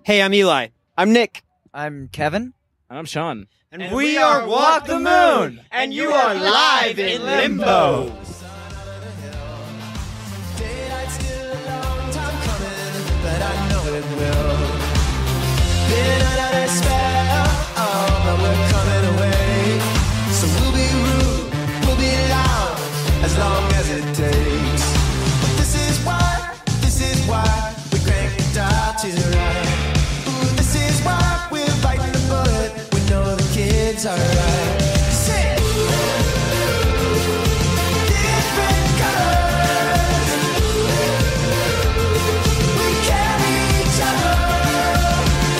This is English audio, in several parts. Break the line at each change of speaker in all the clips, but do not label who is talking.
Hey, I'm Eli.
I'm Nick.
I'm Kevin.
And I'm Sean.
And we are Walk the Moon, and you are live in Limbo.
Daylight's still a long time coming, but I know it will. Been under that spell, oh, but we're coming away. So we'll be rude, we'll be loud, as long as it takes. But this is why we crank it out to the right. Ooh, this is why we're biting the bullet. We know the kids are right. Say, different colors. We carry each other.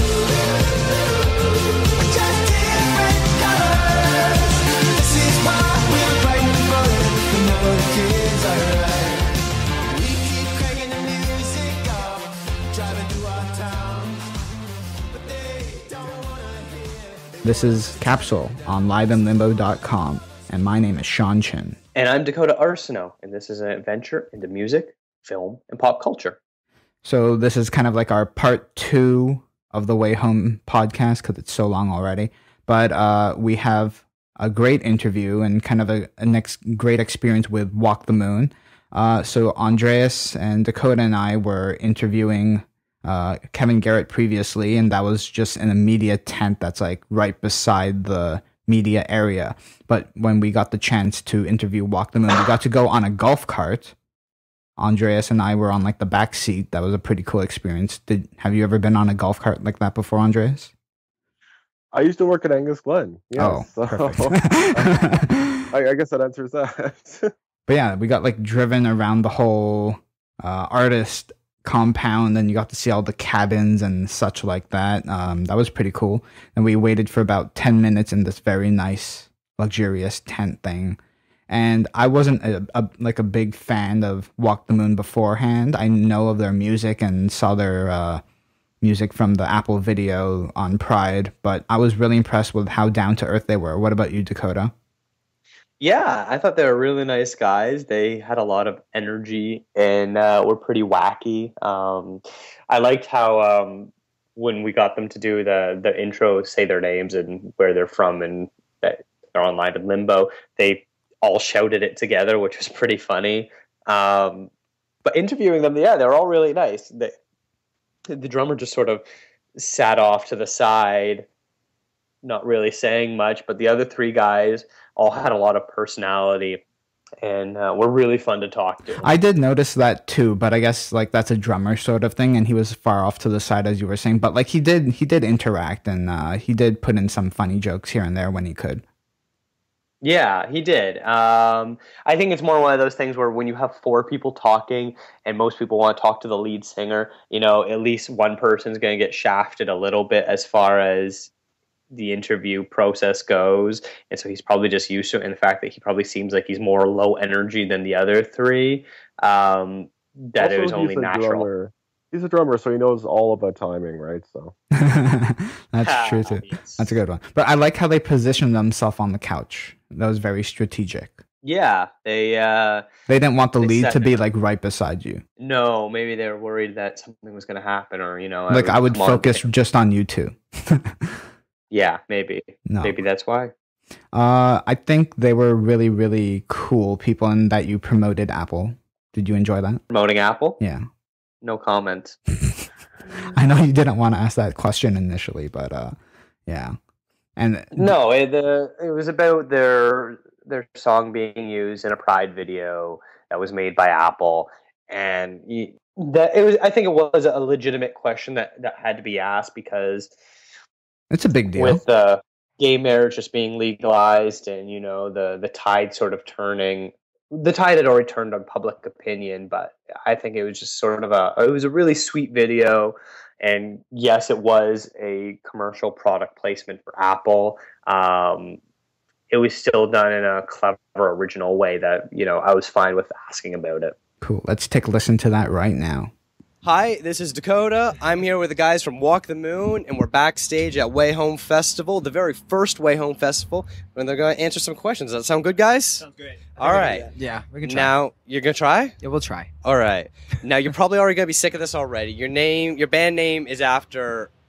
We're just different colors. This is why we're biting the bullet. We know the kids are right. We keep cranking the music up, driving through our towns, but they don't wanna hear.
This is Capsule on liveinlimbo.com, and my name is Sean Chin.
And I'm Dakota Arsenault, and this is an adventure into music, film, and pop culture.
So this is kind of like our part 2 of the WayHome podcast because it's so long already. But we have a great interview and kind of a next great experience with Walk the Moon. So Andreas and Dakota and I were interviewing Kevin Garrett previously, and that was just in a media tent that's like right beside the media area. But when we got the chance to interview Walk the Moon, we got to go on a golf cart. Andreas and I were on like the back seat. That was a pretty cool experience. Have you ever been on a golf cart like that before, Andreas?
I used to work at Angus Glen.
Oh,
Yes, so
perfect.
I guess that answers that.
But yeah, we got like driven around the whole artist compound, and you got to see all the cabins and such like that. That was pretty cool. And we waited for about 10 minutes in this very nice, luxurious tent thing. And I wasn't a big fan of Walk the Moon beforehand. I know of their music and saw their music from the Apple video on Pride, but I was really impressed with how down to earth they were. What about you, Dakota?
Yeah, I thought they were really nice guys. They had a lot of energy and were pretty wacky. I liked how when we got them to do the intro, say their names and where they're from, and that they're on Live in Limbo, they all shouted it together, which was pretty funny. But interviewing them, yeah, they were all really nice. The drummer just sort of sat off to the side, not really saying much, but the other 3 guys all had a lot of personality and were really fun to talk to.
I did notice that too, but I guess like that's a drummer sort of thing, and he was far off to the side as you were saying, but like he did interact, and he did put in some funny jokes here and there when he could.
Yeah, he did. I think it's more one of those things where when you have 4 people talking and most people want to talk to the lead singer, you know, at least one person's going to get shafted a little bit as far as the interview process goes. And so he's probably just used to it. And the fact that he probably seems like he's more low energy than the other 3, that
Also,
it was only natural.
Drummer. He's a drummer, so he knows all about timing, right? So
That's true too.
Yes.
That's a good one. But I like how they positioned themselves on the couch. That was very strategic.
Yeah, they
didn't want the
They
lead
set
to be
it up.
like right beside you.
no, maybe they were worried that something was going to happen, or you know,
Like I would
come on,
focus just on you two.
Yeah, maybe.
No.
Maybe that's why.
I think they were really, really cool people, and that you promoted Apple. Did you enjoy that?
Promoting Apple?
Yeah.
No comment.
I know you didn't want to ask that question initially, but yeah. And
No, it was about their song being used in a Pride video that was made by Apple, and I think it was a legitimate question that had to be asked, because
it's a big deal.
with gay marriage just being legalized, and you know the tide sort of turning. The tide had already turned on public opinion, but I think it was just sort of it was a really sweet video. And yes, it was a commercial product placement for Apple. It was still done in a clever, original way that, you know, I was fine with asking about it.
Cool. Let's take a listen to that right now.
Hi, this is Dakota. I'm here with the guys from Walk the Moon, and we're backstage at WayHome Festival, the very first WayHome Festival, and they're going to answer some questions. Does that sound good, guys?
Sounds great.
All right.
Yeah, we can try.
Now, you're going to try?
Yeah, we'll try.
All right. Now, you're probably already going to be sick of this already. Your band name is after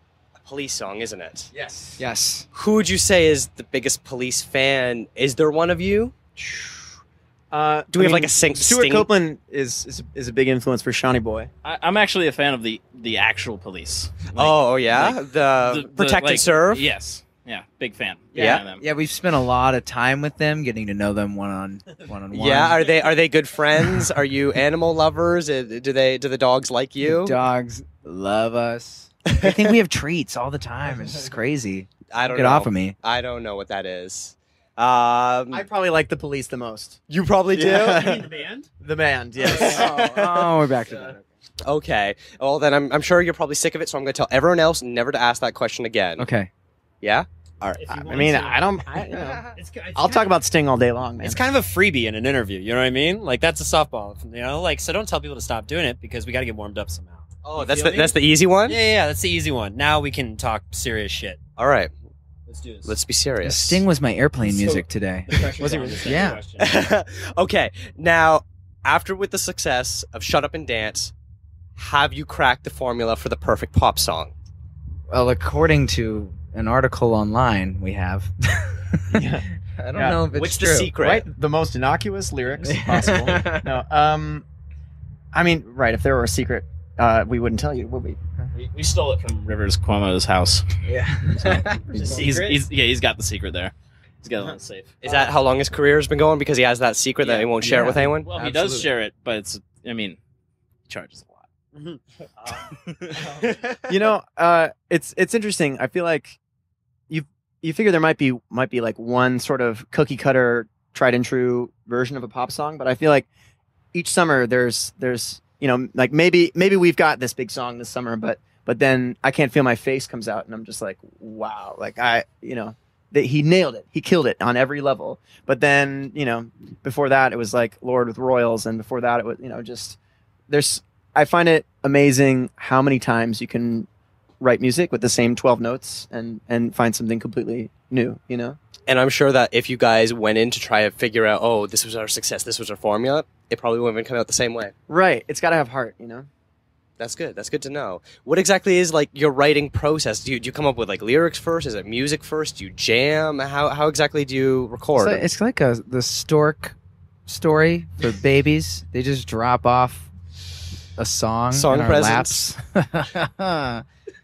Police song, isn't it?
Yes.
Who would you say is the biggest Police fan? Is there one of you? Do we have like a
Stuart
Sting?
Copeland is a big influence for Shawnee Boy.
I'm actually a fan of the actual Police. Like,
Oh yeah,
like
the protect and serve.
Yes. Yeah, big fan.
Yeah.
Fan of them.
Yeah, we've spent a lot of time with them, getting to know them one on one.
Yeah, are they good friends? Are you animal lovers? Do the dogs like you?
Dogs love us. They think we have treats all the time. It's just crazy.
I don't
Get
know.
off of me.
I don't know what that is.
I probably like the Police the most.
You probably do.
Yeah.
The band?
The band, yes.
Oh, we're back to that.
Okay. Well, then I'm sure you're probably sick of it, so I'm going to tell everyone else never to ask that question again.
Okay.
Yeah?
All right.
If you
I
want
mean,
to.
I don't. I'll talk about Sting all day long, man.
It's kind of a freebie in an interview. You know what I mean? Like that's a softball. You know, like so don't tell people to stop doing it because we got to get warmed up somehow.
Oh,
You
that's
feel
the
me?
that's the easy one?
Yeah, that's the easy one. Now we can talk serious shit.
All right.
Let's do this.
Let's be serious.
Sting was my airplane music today.
Was he really?
Yeah.
Okay. Now, after with the success of Shut Up and Dance, have you cracked the formula for the perfect pop song?
Well, according to an article online, we have.
Yeah.
I don't
Yeah.
know if it's
What's
true.
the secret?
Right? The most innocuous lyrics possible. No. I mean, right? If there were a secret, we wouldn't tell you, would we?
We stole it from Rivers Cuomo's house.
Yeah.
He's got the secret there. He's got it on the safe.
Is that how long his career has been going? Because he has that secret that
Yeah.
he won't share it with anyone?
Well, he does
Absolutely.
share it, but it's. I mean, he charges a lot.
You know, it's interesting. I feel like you figure there might be like one sort of cookie cutter, tried and true version of a pop song, but I feel like each summer there's you know, like maybe we've got this big song this summer, but then I Can't Feel My Face comes out and I'm just like, wow, like he nailed it. He killed it on every level. But then, you know, before that it was like Lord with Royals, and before that it was, you know, just I find it amazing how many times you can write music with the same 12 notes and find something completely new, you know?
And I'm sure that if you guys went in to try to figure out, oh, this was our success, this was our formula, it probably wouldn't even come out the same way.
Right. It's got to have heart, you know?
That's good. That's good to know. What exactly is like your writing process? Do you come up with like lyrics first? Is it music first? Do you jam? How exactly do you record?
It's like the stork story for babies. They just drop off a song in our
presents.
laps.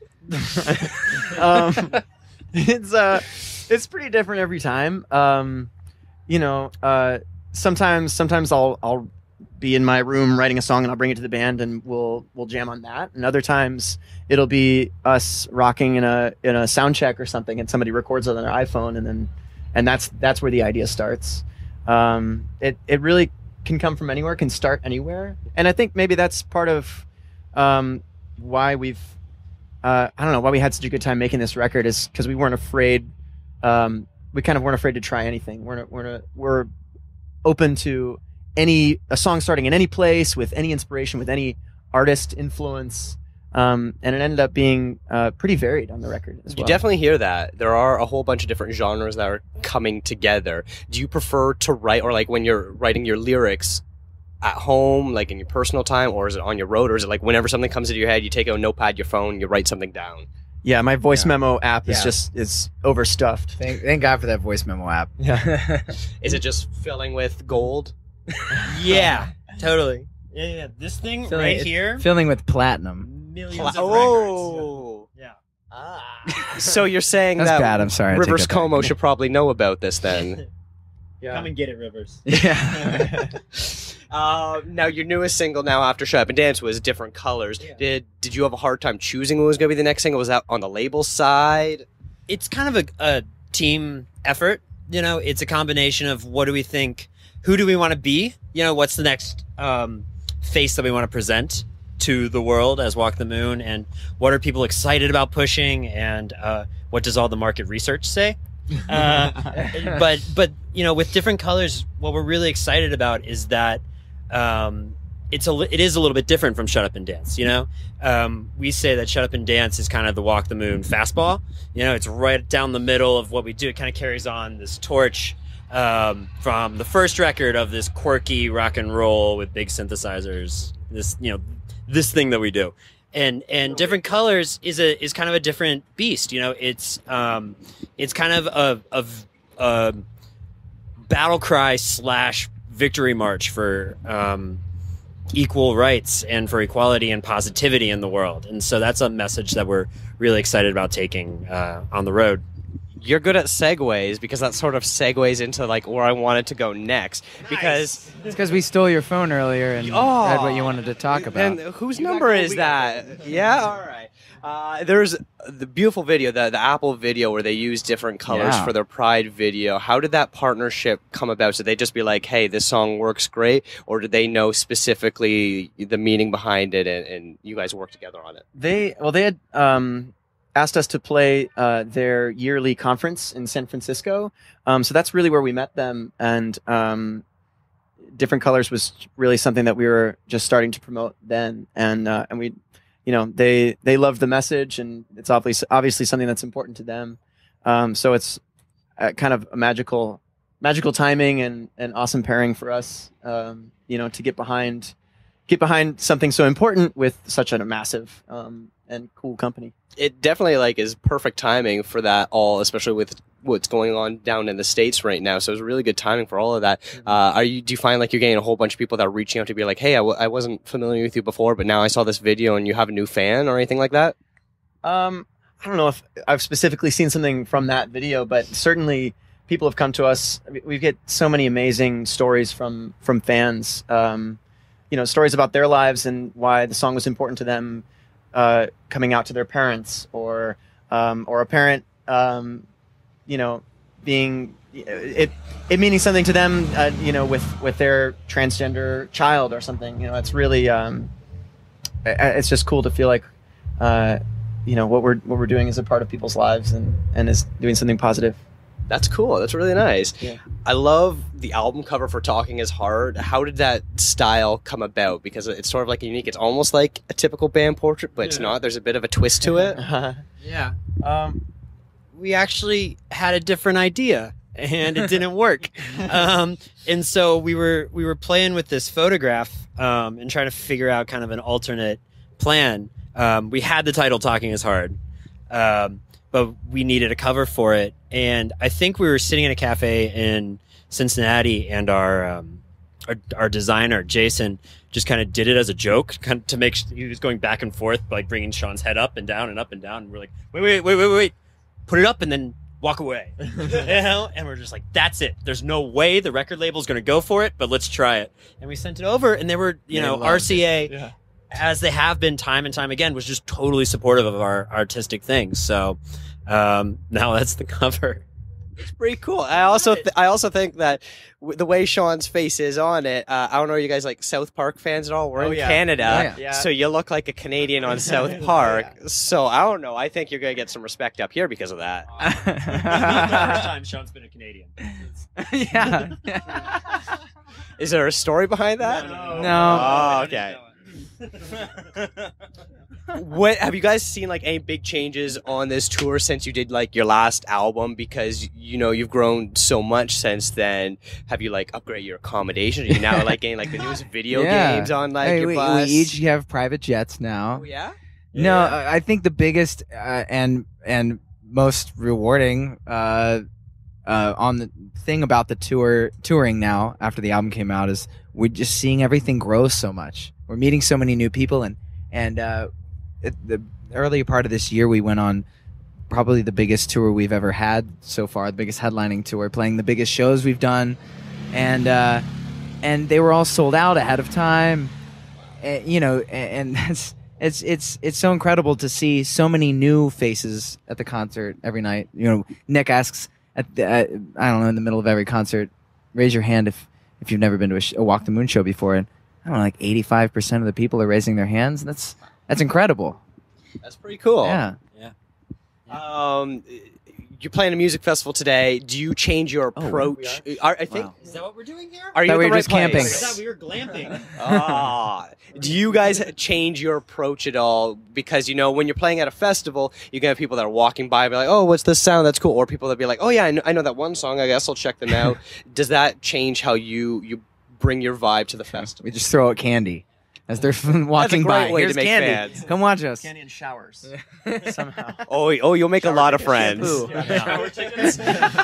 It's pretty different every time. You know, sometimes I'll be in my room writing a song and I'll bring it to the band and we'll jam on that. And other times it'll be us rocking in a sound check or something and somebody records it on their iPhone and that's where the idea starts. It really can come from anywhere, can start anywhere. And I think maybe that's part of why we've I don't know why we had such a good time making this record, is because we weren't afraid. We kind of weren't afraid to try anything. We're open to a song starting in any place with any inspiration, with any artist influence, and it ended up being pretty varied on the record as well.
You definitely hear that. There are a whole bunch of different genres that are coming together. Do you prefer to write, or like when you're writing your lyrics at home, like in your personal time, or is it on your road, or is it like whenever something comes into your head, you take out a notepad, your phone, you write something down?
Yeah, my voice
Yeah.
memo app
Yeah.
is overstuffed.
Thank God for that voice memo app.
Yeah.
Is it just filling with gold?
Yeah, totally. Yeah. This thing
Filling
right
it-
here,
Filling with platinum.
millions of records.
Oh.
Yeah.
So you're saying
That's
that
bad. I'm sorry. I take
Rivers
that back.
Como should probably know about this then.
Come and get it, Rivers.
Yeah.
Now your newest single now after Shut Up and Dance was Different Colors.
Yeah.
Did you have a hard time choosing what was going to be the next single? Was that on the label side?
It's kind of a team effort. You know, it's a combination of what do we think, who do we want to be? You know, what's the next face that we want to present to the world as Walk the Moon, and what are people excited about pushing, and what does all the market research say? But you know, with Different Colors, what we're really excited about is that it is a little bit different from Shut Up and Dance. You know, we say that Shut Up and Dance is kind of the Walk the Moon fastball. You know, it's right down the middle of what we do. It kind of carries on this torch from the first record of this quirky rock and roll with big synthesizers. This thing that we do. and different colors is kind of a different beast. You know, it's kind of a battle cry / victory march for equal rights and for equality and positivity in the world. And so that's a message that we're really excited about taking on the road.
You're good at segues because that sort of segues into like where I wanted to go next. Because
It's because we stole your phone earlier and read what you wanted to talk about.
And whose number is that? Yeah, all right. There's the beautiful video, the Apple video where they use different colors for their Pride video. How did that partnership come about? Did they just be like, hey, this song works great? Or did they know specifically the meaning behind it and you guys worked together on it?
They had asked us to play their yearly conference in San Francisco. So that's really where we met them. And Different Colors was really something that we were just starting to promote then. And we, they loved the message, and it's obviously something that's important to them. So it's kind of a magical timing and awesome pairing for us, to get behind something so important with such a massive and cool company.
It definitely is perfect timing for that all, especially with what's going on down in the States right now. So it was really good timing for all of that. Do you find you're getting a whole bunch of people that are reaching out to be like, hey, I wasn't familiar with you before, but now I saw this video and you have a new fan or anything like that?
I don't know if I've specifically seen something from that video, but certainly people have come to us. We get so many amazing stories from fans, stories about their lives and why the song was important to them, coming out to their parents or a parent, being it meaning something to them, with their transgender child or something. It's really it's just cool to feel like what we're doing is a part of people's lives and is doing something positive.
That's cool. That's really nice.
Yeah.
I love the album cover for Talking Is Hard. How did that style come about? Because it's sort of unique. It's almost like a typical band portrait, but it's not. There's a bit of a twist to it.
Yeah. We actually had a different idea and it didn't work. And so we were playing with this photograph and trying to figure out kind of an alternate plan. We had the title Talking Is Hard. But we needed a cover for it. And I think we were sitting in a cafe in Cincinnati, and our designer, Jason, just kind of did it as a joke, to make he was going back and forth, bringing Sean's head up and down and up and down. And we're like, wait, put it up and then walk away. And we're just like, that's it. There's no way the record label's going to go for it, but let's try it. And we sent it over, and they were, RCA, as they have been time and time again, was just totally supportive of our artistic things. So now that's the cover.
It's pretty cool. I also think that the way Sean's face is on it, I don't know, are you guys South Park fans at all? We're in Canada, so you look like a Canadian on South Park. So I don't know. I think you're going to get some respect up here because of that.
It's not the first time Sean's been a Canadian.
Yeah.
Is there a story behind that?
No.
Oh, okay. What have you guys seen any big changes on this tour since you did your last album? Because you've grown so much since then. Have you upgraded your accommodation? Are you now getting the newest video games on your bus?
We each have private jets now.
Oh, yeah?
No, I think the biggest and most rewarding on the thing about the touring now after the album came out is we're just seeing everything grow so much. We're meeting so many new people, and the earlier part of this year we went on probably the biggest tour we've ever had so far, the biggest headlining tour, playing the biggest shows we've done, and they were all sold out ahead of time, and that's it's so incredible to see so many new faces at the concert every night. Nick asks I don't know, in the middle of every concert, raise your hand if you've never been to a Walk the Moon show before, and I don't know, 85% of the people are raising their hands. That's incredible.
That's pretty cool.
Yeah.
You're playing a music festival today. Do you change your approach? I think.
Wow. Is that what we're doing here?
Are you
Thought
at
we
the
were
right
just camping.
place?
I thought we were glamping.
Do you guys change your approach at all? Because when you're playing at a festival, you can have people that are walking by and be like, "Oh, what's this sound? That's cool." Or people that be like, "Oh yeah, I know that one song. I guess I'll check them out." Does that change how you bring your vibe to the festival?
We just throw out candy. as they're walking
great
by.
way to
Here's
make
candy.
fans.
Come watch us.
Candy and showers somehow.
Oh, you'll make a lot of friends.
Shower tickets.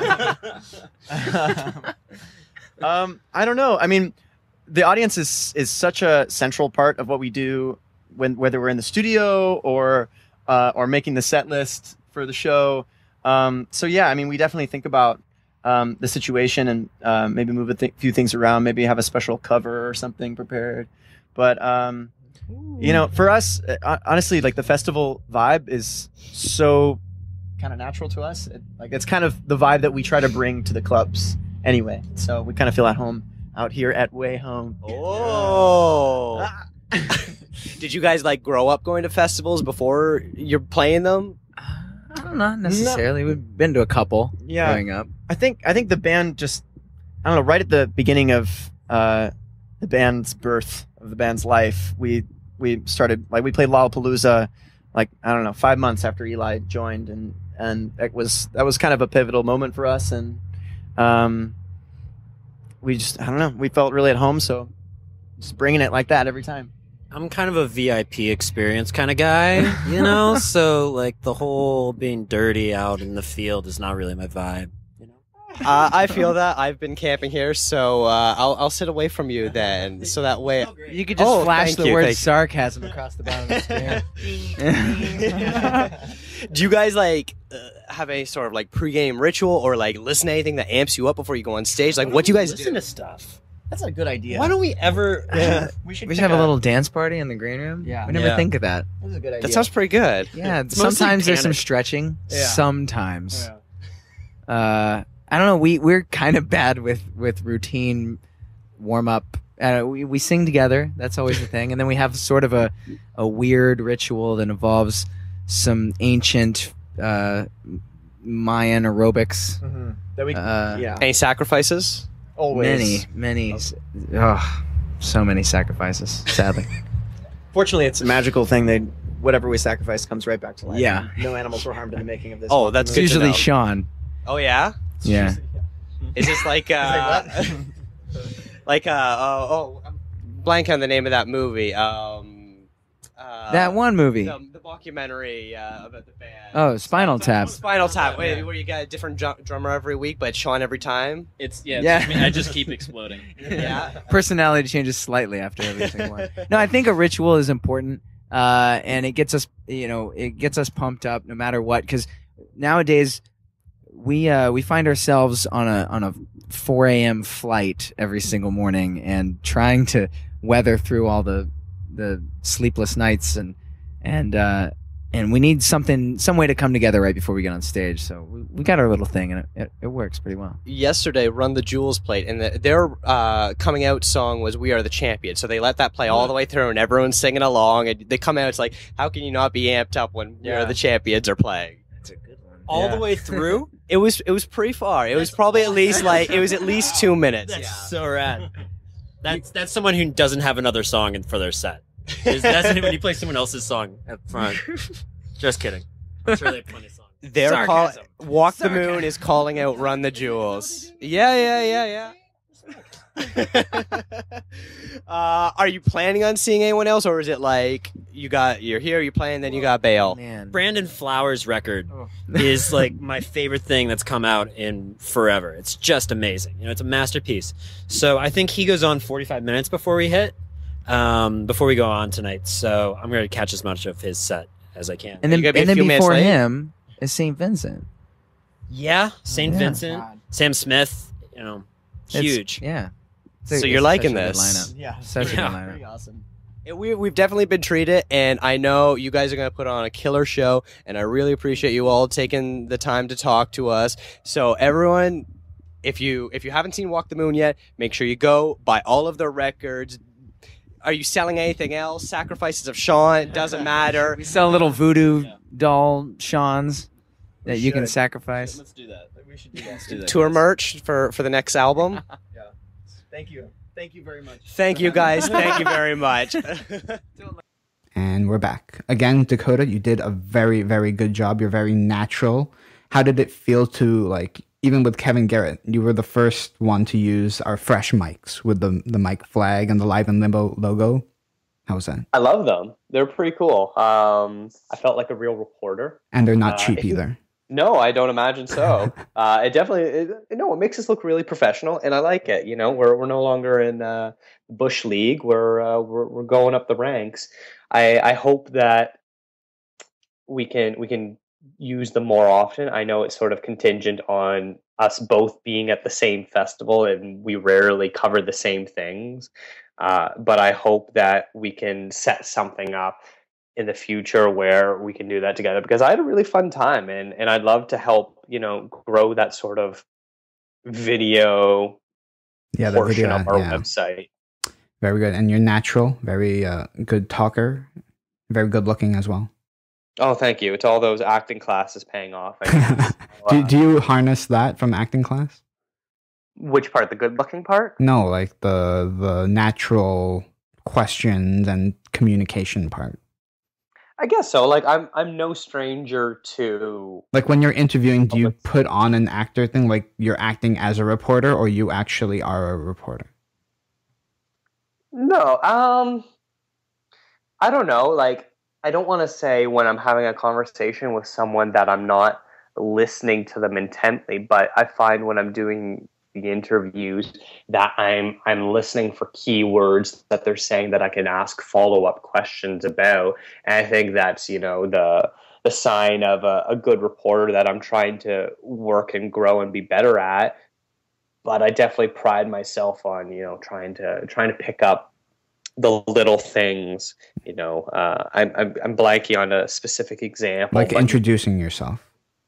I don't know. I mean, the audience is such a central part of what we do, whether we're in the studio or making the set list for the show. So yeah, I mean, we definitely think about the situation and maybe move a few things around, maybe have a special cover or something prepared. But you know, for us, honestly, like the festival vibe is so kind of natural to us. It's kind of the vibe that we try to bring to the clubs anyway. So we kind of feel at home out here at WayHome.
Oh. Did you guys like grow up going to festivals before you're playing them?
I don't know necessarily. We've been to a couple growing up.
I think the band just, I don't know, right at the beginning of the band's birth, of the band's life, we started, like, we played Lollapalooza, like, I don't know, 5 months after Eli joined, and that was kind of a pivotal moment for us, and we just, I don't know, we felt really at home, so just bringing it like that every time.
I'm kind of a VIP experience kind of guy, you know? So, like, the whole being dirty out in the field is not really my vibe, you know?
I feel that. I've been camping here, so I'll sit away from you then. So that way...
You could just flash
thank
the
you,
word
thank you.
sarcasm across the bottom of the screen.
Do you guys, like, have any sort of, like, pregame ritual or, like, listen to anything that amps you up before you go on stage? Like, what do you guys
Listen
do?
to stuff.
That's a good idea.
Why don't we ever...
We should
We should have a little dance party in the green room.
Yeah.
We never
Yeah.
think of that.
That's a good idea.
That sounds pretty good.
Yeah,
mostly
sometimes there's some
panic.
stretching.
Yeah.
Sometimes.
Yeah.
I don't know. We're kind of bad with routine warm up. We sing together. That's always the thing. And then we have sort of a weird ritual that involves some ancient Mayan aerobics.
Mm-hmm. That we,
Any sacrifices?
always.
Many. Oh, so many sacrifices, sadly.
Fortunately, it's a magical thing. Whatever we sacrifice comes right back to life.
Yeah.
No animals were harmed in the making of this.
Oh, that's
It's
good to
usually
know.
Sean.
Oh, yeah?
Yeah.
Is this like, I'm blank on the name of that movie.
That one movie.
The documentary about the band.
Oh, Spinal Tap.
Spinal Tap. Wait, where you got a different drummer every week, but Sean every time?
It's
Yeah.
just me. I just keep exploding.
Yeah.
Personality changes slightly after every single one. No, I think a ritual is important, and it gets us, it gets us pumped up no matter what. Because nowadays, we find ourselves on a 4 a.m. flight every single morning, and trying to weather through all the sleepless nights, and we need some way to come together right before we get on stage. So we got our little thing, and it works pretty well.
Yesterday, Run the Jewels played, and their coming out song was "We Are the Champion." So they let that play all the way through, and everyone's singing along. And they come out, it's like, how can you not be amped up when "We Are the Champions" are playing?
That's a good one.
All the way through?
It was pretty far. It was probably at least at least 2 minutes.
That's so rad. That's someone who doesn't have another song for their set. That's when you play someone else's song at front. Just kidding. I'm sure they have plenty of songs.
They're
Sarcasm.
Walk the Moon is calling out "Run the Jewels." Yeah. Are you planning on seeing anyone else, or is it like you're here, you're playing, then you got bail?
Man.
Brandon Flowers' record
Oh.
is like my favorite thing that's come out in forever. It's just amazing. It's a masterpiece. So I think he goes on 45 minutes before we go on tonight. So I'm going to catch as much of his set as I can.
And then,
You gotta be a few minutes
before
late?
him is St. Vincent.
Yeah, St.
Yeah.
Vincent, Sam Smith,
It's-
huge.
Yeah.
So you're liking
such a good
this?
lineup.
Yeah.
Such a good
Yeah.
lineup.
Pretty awesome.
We've definitely been treated, and I know you guys are going to put on a killer show, and I really appreciate you all taking the time to talk to us. So everyone, if you haven't seen Walk the Moon yet, make sure you go buy all of their records. Are you selling anything else? Sacrifices of Sean, doesn't matter.
We sell little voodoo doll Sean's that you can
should.
sacrifice.
Let's do that.
We should do that.
Let's do that.
Tour merch for the next album.
Thank you. Thank you very much.
Thank you guys. Thank you very much.
And we're back. Again, Dakota, you did a very, very good job. You're very natural. How did it feel to, like, even with Kevin Garrett, you were the first one to use our fresh mics with the mic flag and the Live and Limbo logo. How was that?
I love them. They're pretty cool. I felt like a real reporter.
And they're not cheap either.
No, I don't imagine so. It definitely, no, it makes us look really professional, and I like it. You know, we're no longer in Bush League. We're going up the ranks. I hope that we can use them more often. I know it's sort of contingent on us both being at the same festival, and we rarely cover the same things. But I hope that we can set something up in the future where we can do that together, because I had a really fun time, and I'd love to help, grow that sort of video
Yeah, the
portion
video,
of our
yeah.
website.
Very good. And you're natural, very good talker, very good looking as well.
Oh, thank you. It's all those acting classes paying off. I guess.
Do you harness that from acting class?
Which part? The good looking part?
No, like the natural questions and communication part.
I guess so. Like I'm no stranger to,
Like when you're interviewing, do you put on an actor thing, like you're acting as a reporter, or you actually are a reporter?
no, I don't know. Like, I don't want to say when I'm having a conversation with someone that I'm not listening to them intently, but I find when I'm doing the interviews that I'm listening for keywords that they're saying that I can ask follow-up questions about. And I think that's, the sign of a good reporter that I'm trying to work and grow and be better at. But I definitely pride myself on, trying to pick up the little things. I'm blanking on a specific example.
Like
but
introducing yourself.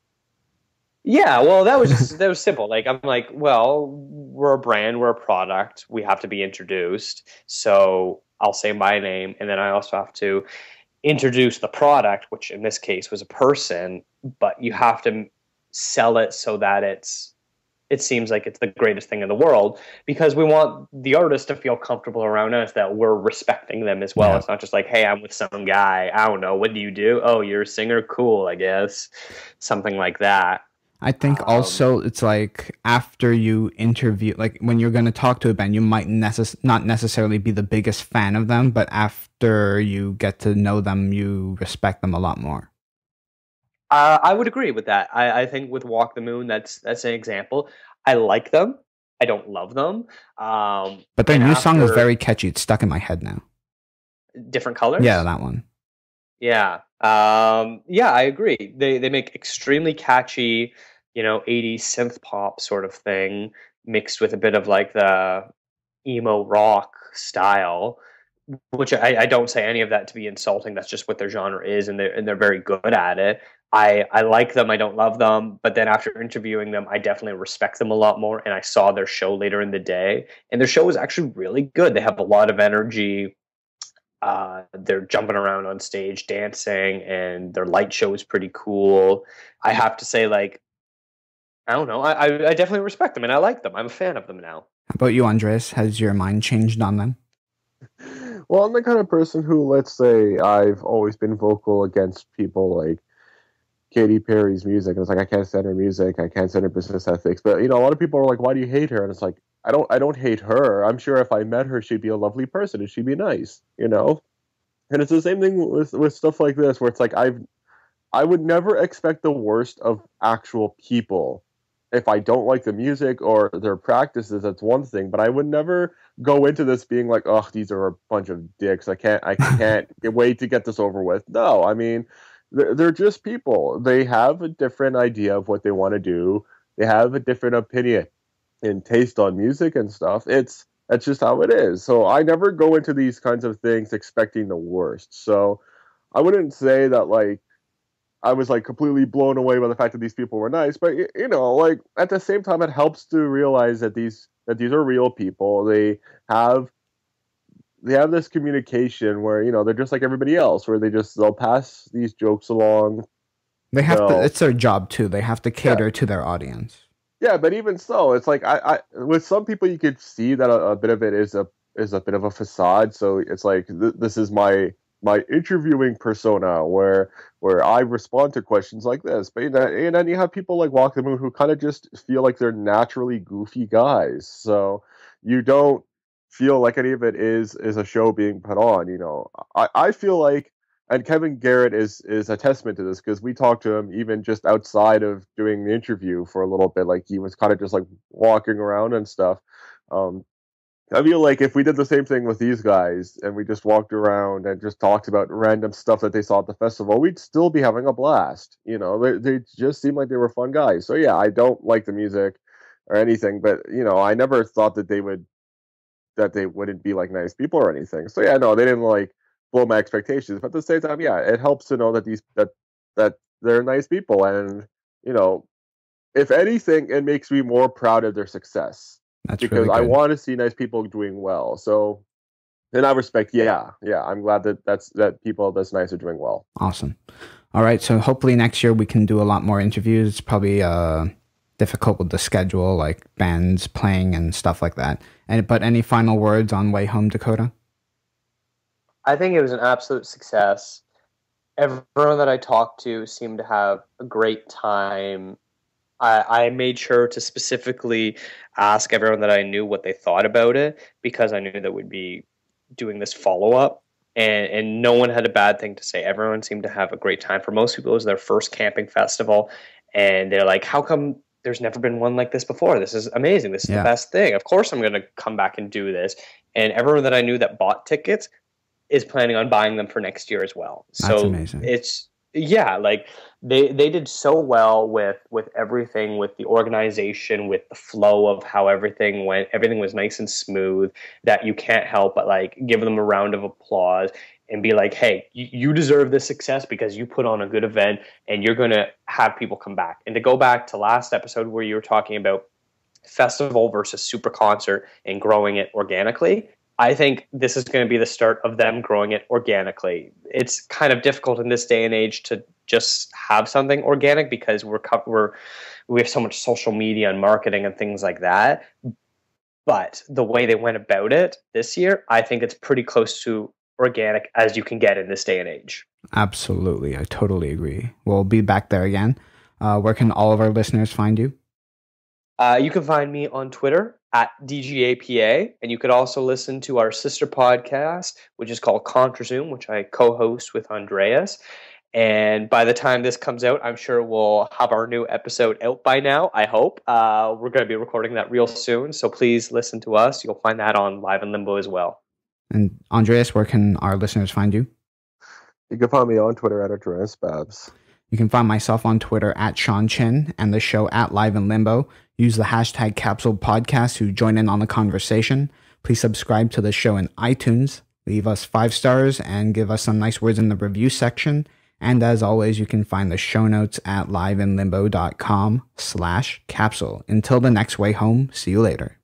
yeah, well, that was simple. Like, I'm like, well, we're a brand, we're a product, we have to be introduced. So I'll say my name, and then I also have to introduce the product, which in this case was a person. But you have to sell it so that it seems like it's the greatest thing in the world, because we want the artist to feel comfortable around us, that we're respecting them as well.
Yeah.
It's not just like, hey, I'm with some guy, I don't know, what do you do? Oh, you're a singer? Cool, I guess. Something like that.
I think also it's like after you interview, like when you're going to talk to a band, you might not necessarily be the biggest fan of them, but after you get to know them, you respect them a lot more.
I would agree with that. I think with Walk the Moon, that's an example. I like them. I don't love them.
But their
and
new song is
after
very catchy. It's stuck in my head now.
Different Colors.
Yeah, that one.
Yeah. Yeah, I agree. They make extremely catchy, 80s synth pop sort of thing, mixed with a bit of like the emo rock style, which I don't say any of that to be insulting. That's just what their genre is, and they're very good at it. I like them. I don't love them, but then after interviewing them, I definitely respect them a lot more. And I saw their show later in the day, and their show was actually really good. They have a lot of energy. They're jumping around on stage, dancing, and their light show is pretty cool. I have to say, like, I don't know. I definitely respect them, and I like them. I'm a fan of them now.
How about you, Andreas? Has your mind changed on them?
Well, I'm the kind of person who, let's say, I've always been vocal against people like Katy Perry's music, and it's like, I can't stand her music, I can't stand her business ethics. But a lot of people are like, why do you hate her? And it's like, I don't hate her. I'm sure if I met her, she'd be a lovely person and she'd be nice, And it's the same thing with stuff like this, where it's like I would never expect the worst of actual people. If I don't like the music or their practices, that's one thing. But I would never go into this being like, oh, these are a bunch of dicks. I can't wait to get this over with. No, I mean, they're just people. They have a different idea of what they want to do. They have a different opinion and taste on music and stuff. That's just how it is. So I never go into these kinds of things expecting the worst. So I wouldn't say that like I was like completely blown away by the fact that these people were nice, but like at the same time, it helps to realize that these are real people. They have this communication where they're just like everybody else, where they'll pass these jokes along.
They have to. It's their job too. They have to cater to their audience.
Yeah, but even so, it's like I with some people you could see that a bit of it is a bit of a facade. So it's like this is my interviewing persona where I respond to questions like this. But and then you have people like Walk the Moon who kind of just feel like they're naturally goofy guys. So you don't feel like any of it is a show being put on. I feel like, and Kevin Garrett is a testament to this, because we talked to him even just outside of doing the interview for a little bit. Like, he was kind of just like walking around and stuff. I feel like if we did the same thing with these guys and we just walked around and just talked about random stuff that they saw at the festival, we'd still be having a blast. They just seemed like they were fun guys. So yeah, I don't like the music or anything, but I never thought that they wouldn't be like nice people or anything. So yeah, no, they didn't like blow my expectations. But at the same time, yeah, it helps to know that that they're nice people, and if anything, it makes me more proud of their success.
That's
because
really good.
I want to see nice people doing well. So in that respect, yeah, I'm glad that people that's nice are doing well.
Awesome. All right, so hopefully next year we can do a lot more interviews. It's probably difficult with the schedule, like bands playing and stuff like that. But any final words on WayHome, Dakota?
I think it was an absolute success. Everyone that I talked to seemed to have a great time. I made sure to specifically ask everyone that I knew what they thought about it, because I knew that we'd be doing this follow-up, and no one had a bad thing to say. Everyone seemed to have a great time. For most people, it was their first camping festival, and they're like, how come there's never been one like this before? This is amazing. This is the best thing. Of course I'm going to come back and do this. And everyone that I knew that bought tickets is planning on buying them for next year as well.
That's amazing.
Like they did so well with everything, with the organization, with the flow of how everything went. Everything was nice and smooth, that you can't help but like give them a round of applause and be like, hey, you deserve this success because you put on a good event and you're going to have people come back. And to go back to last episode where you were talking about festival versus super concert and growing it organically, I think this is going to be the start of them growing it organically. It's kind of difficult in this day and age to just have something organic because we have so much social media and marketing and things like that. But the way they went about it this year, I think it's pretty close to organic as you can get in this day and age.
Absolutely. I totally agree. We'll be back there again. Where can all of our listeners find you?
You can find me on Twitter at DGAPA, and you could also listen to our sister podcast, which is called ContraZoom, which I co-host with Andreas. And by the time this comes out, I'm sure we'll have our new episode out by now, I hope. We're going to be recording that real soon, so please listen to us. You'll find that on Live in Limbo as well.
And Andreas, where can our listeners find you?
You can find me on Twitter at Andreas Babs.
You can find myself on Twitter at Sean Chin and the show at Live in Limbo. Use the hashtag Capsule Podcast to join in on the conversation. Please subscribe to the show in iTunes. Leave us 5 stars and give us some nice words in the review section. And as always, you can find the show notes at liveinlimbo.com/capsule. Until the next way home, see you later.